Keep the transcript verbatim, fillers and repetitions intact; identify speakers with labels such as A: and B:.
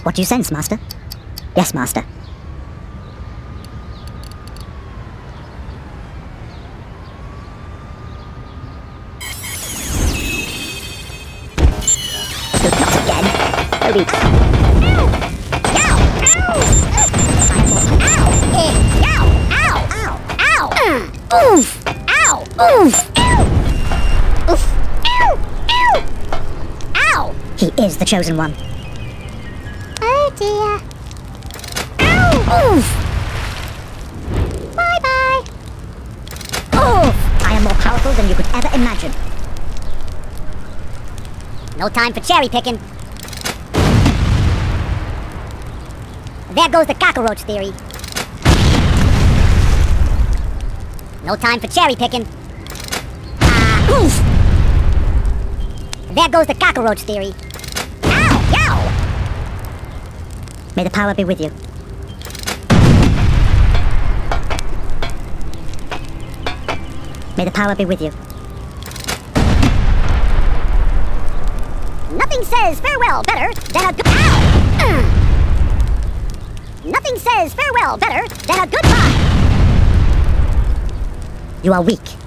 A: What do you sense, Master? Yes, Master. Not again. Toby. Ow! Ow! Ow! Ow! Ow! Ow! Ow! Oof! Ow! Oof! Ow! Oof! Ow! Ow! Ow! He is the chosen one. Oh dear. Ow! Oof! Bye-bye. Oof! I am more powerful than you could ever imagine. No time for cherry picking. There goes the cockroach theory. No time for cherry picking. Ah, uh, oof! There goes the cockroach theory. Ow! Yow! May the power be with you. May the power be with you. Nothing says farewell better than a good... Ow! Uh. Nothing says farewell better than a goodbye. You are weak.